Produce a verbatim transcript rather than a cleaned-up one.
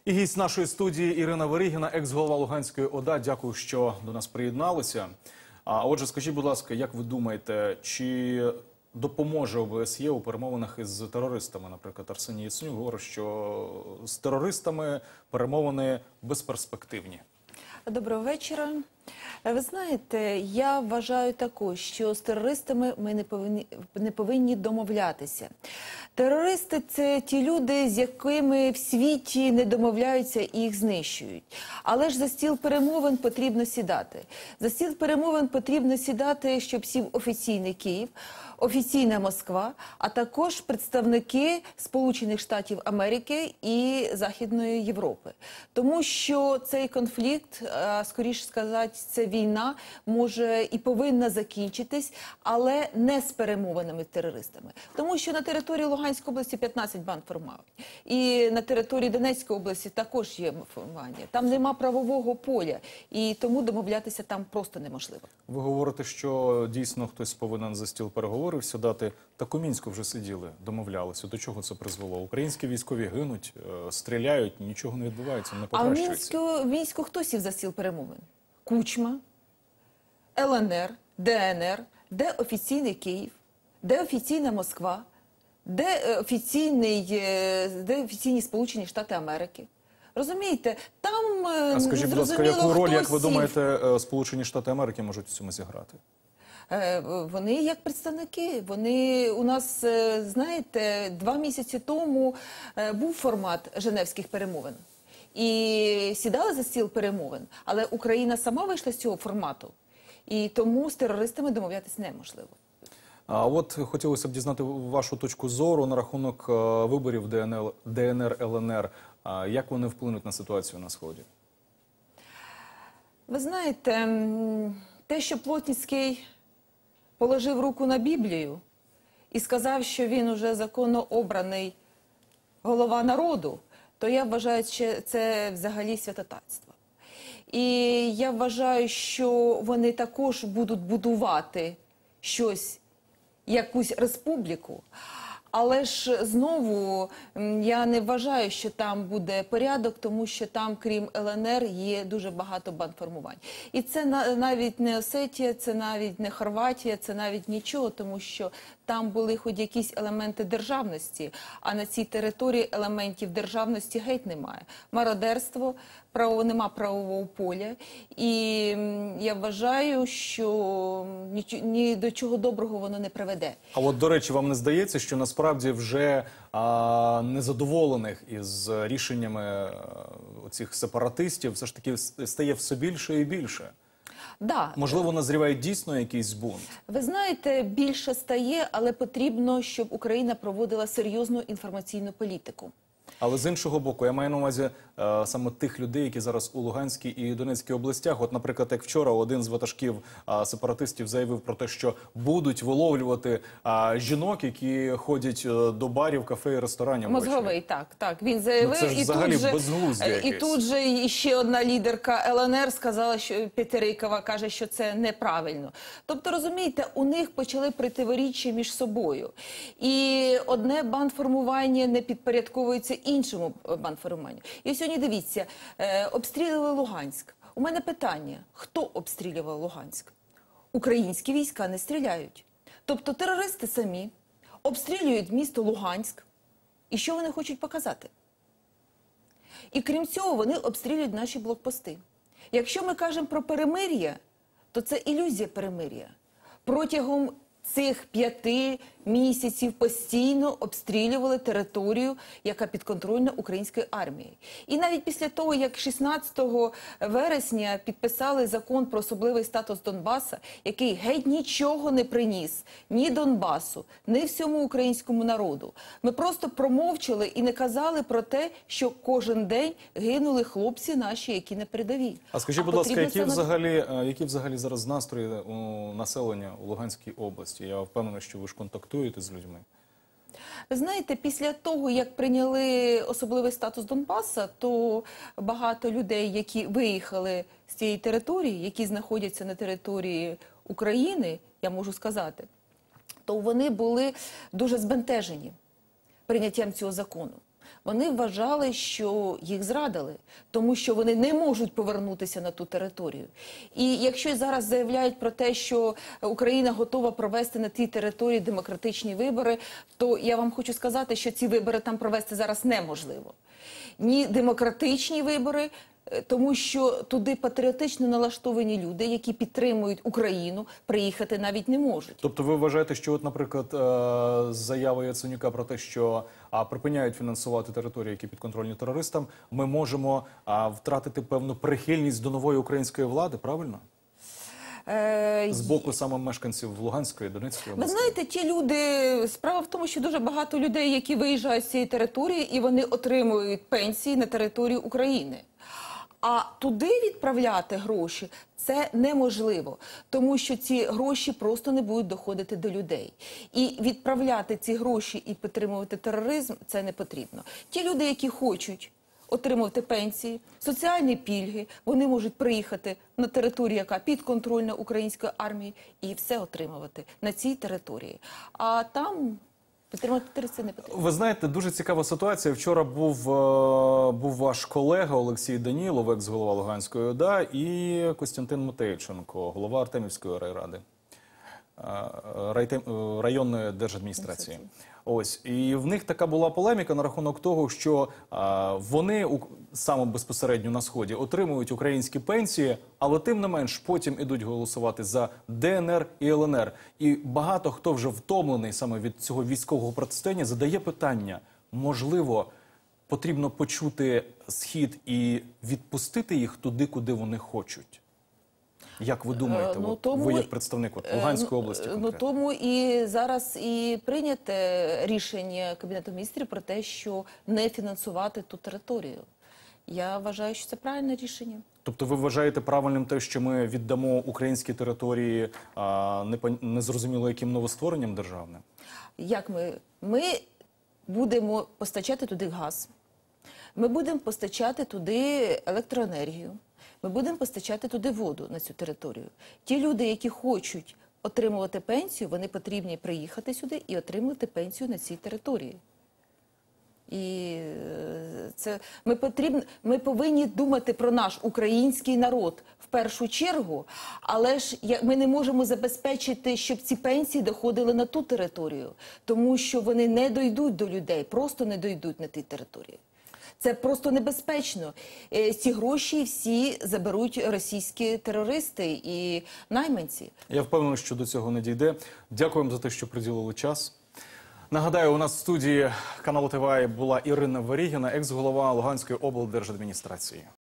І гість нашої студії Ірина Веригіна, екс-голова Луганської ОДА. Дякую, що до нас приєдналися. А отже, скажіть, будь ласка, як ви думаєте, чи допоможе ОБСЄ у перемовинах із терористами? Наприклад, Арсеній Яценюк говорить, що з терористами перемовини безперспективні. Доброго вечора. Ви знаєте, я вважаю також, що з терористами ми не повинні, не повинні домовлятися. Терористи – це ті люди, з якими в світі не домовляються і їх знищують. Але ж за стіл перемовин потрібно сідати. За стіл перемовин потрібно сідати, щоб сів офіційний Київ, офіційна Москва, а також представники Сполучених Штатів Америки і Західної Європи. Тому що цей конфлікт, скоріше сказати, ця війна може і повинна закінчитись, але не з перемовинами з терористами. Тому що на території Луганської області п'ятнадцять бандформувань. І на території Донецької області також є формування. Там нема правового поля, і тому домовлятися там просто неможливо. Ви говорите, що дійсно хтось повинен за стіл переговорів сідати. Так у Мінську вже сиділи, домовлялися. До чого це призвело? Українські військові гинуть, стріляють, нічого не відбувається, не покращується. А в Мінську хто сів за стіл перемовин? Кучма, Л Н Р, Д Н Р, де офіційний Київ, де офіційна Москва, де офіційний, де офіційні Сполучені Штати Америки. Розумієте, там а скажіть, будь ласка, яку роль, як ви думаєте, Сполучені Штати Америки можуть в цьому зіграти? Вони як представники, вони у нас, знаєте, два місяці тому був формат Женевських перемовин. І сідали за стіл перемовин, але Україна сама вийшла з цього формату. І тому з терористами домовлятися неможливо. А от хотілося б дізнати вашу точку зору на рахунок виборів Д Н Р Л Н Р. Як вони вплинуть на ситуацію на Сході? Ви знаєте, те, що Плотницький положив руку на Біблію і сказав, що він уже законно обраний голова народу, то я вважаю, що це взагалі святотатство. І я вважаю, що вони також будуть будувати щось, якусь республіку. Але ж знову я не вважаю, що там буде порядок, тому що там, крім Л Н Р, є дуже багато бандформувань. І це навіть не Осетія, це навіть не Хорватія, це навіть нічого, тому що там були хоч якісь елементи державності, а на цій території елементів державності геть немає. Мародерство, право, нема правового поля. І я вважаю, що ні, ні до чого доброго воно не приведе. А от, до речі, вам не здається, що насправді вже а, незадоволених із рішеннями цих сепаратистів все ж таки стає все більше і більше? Да. Можливо, назріває дійсно якийсь бунт? Ви знаєте, більше стає, але потрібно, щоб Україна проводила серйозну інформаційну політику. Але з іншого боку, я маю на увазі е, саме тих людей, які зараз у Луганській і Донецькій областях. От, наприклад, як вчора один з ватажків е, сепаратистів заявив про те, що будуть виловлювати е, жінок, які ходять е, до барів, кафе і ресторанів. Мозговий, так, так. Він заявив, ну, це ж і, взагалі тут же, безглуздя якесь. І тут же ще одна лідерка Л Н Р сказала, що Петерикова каже, що це неправильно. Тобто, розумієте, у них почали противоріччя між собою. І одне бандформування не підпорядковується іншому бандформуванню. І сьогодні, дивіться, е, обстрілювали Луганськ. У мене питання, хто обстрілював Луганськ? Українські війська не стріляють. Тобто терористи самі обстрілюють місто Луганськ. І що вони хочуть показати? І крім цього, вони обстрілюють наші блокпости. Якщо ми кажемо про перемир'я, то це ілюзія перемир'я. Протягом цих п'яти місяців постійно обстрілювали територію, яка підконтрольна української армії. І навіть після того, як шістнадцятого вересня підписали закон про особливий статус Донбаса, який геть нічого не приніс ні Донбасу, ні всьому українському народу, ми просто промовчали і не казали про те, що кожен день гинули хлопці наші, які на передовій. А скажіть, будь ласка, які взагалі, які взагалі зараз настрої у населення у Луганській області? Я впевнений, що ви ж контактуєте з людьми. Ви знаєте, після того, як прийняли особливий статус Донбаса, то багато людей, які виїхали з цієї території, які знаходяться на території України, я можу сказати, то вони були дуже збентежені прийняттям цього закону. Вони вважали, що їх зрадили, тому що вони не можуть повернутися на ту територію. І якщо зараз заявляють про те, що Україна готова провести на тій території демократичні вибори, то я вам хочу сказати, що ці вибори там провести зараз неможливо. Ні демократичні вибори, тому що туди патріотично налаштовані люди, які підтримують Україну, приїхати навіть не можуть. Тобто ви вважаєте, що, от, наприклад, е, заява Яценюка про те, що а, припиняють фінансувати території, які підконтрольні терористам, ми можемо а, втратити певну прихильність до нової української влади, правильно? Е, З боку саме мешканців Луганської, Донецької Ви області. знаєте, ті люди, справа в тому, що дуже багато людей, які виїжджають з цієї території, і вони отримують пенсії на території України. А туди відправляти гроші – це неможливо, тому що ці гроші просто не будуть доходити до людей. І відправляти ці гроші і підтримувати тероризм – це не потрібно. Ті люди, які хочуть отримувати пенсії, соціальні пільги, вони можуть приїхати на територію, яка підконтрольна української армії, і все отримувати на цій території. А там підтримувати терористів не потрібно. Ви знаєте, дуже цікава ситуація. Вчора був, е, був ваш колега Олексій Данілов, екс-голова Луганської ОДА, і Костянтин Матейченко, голова Артемівської райради, е, райтем- е, районної держадміністрації. Ось, і в них така була полеміка на рахунок того, що а, вони у, саме безпосередньо на Сході отримують українські пенсії, але тим не менш потім ідуть голосувати за Де Ен Ер і Ел Ен Ер. І багато хто вже втомлений саме від цього військового протистояння задає питання, можливо, потрібно почути Схід і відпустити їх туди, куди вони хочуть? Як ви думаєте, Ну, от, тому- ви як представник от, Луганської Е, області Ну конкретно? тому і зараз і прийняте рішення Кабінету міністрів про те, що не фінансувати ту територію. Я вважаю, що це правильне рішення. Тобто ви вважаєте правильним те, що ми віддамо українські території а, непон- незрозуміло яким новостворенням державним? Як ми? Ми будемо постачати туди газ, ми будемо постачати туди електроенергію, ми будемо постачати туди воду на цю територію. Ті люди, які хочуть отримувати пенсію, вони потрібні приїхати сюди і отримувати пенсію на цій території. І е, це ми потрібно, ми повинні думати про наш український народ в першу чергу, але ж я- ми не можемо забезпечити, щоб ці пенсії доходили на ту територію, тому що вони не дойдуть до людей, просто не дойдуть на ті території. Це просто небезпечно. Е, Ці гроші всі заберуть російські терористи і найманці. Я впевнений, що до цього не дійде. Дякуємо за те, що приділили час. Нагадаю, у нас в студії каналу ТВА була Ірина Верігіна, екс-голова Луганської облдержадміністрації.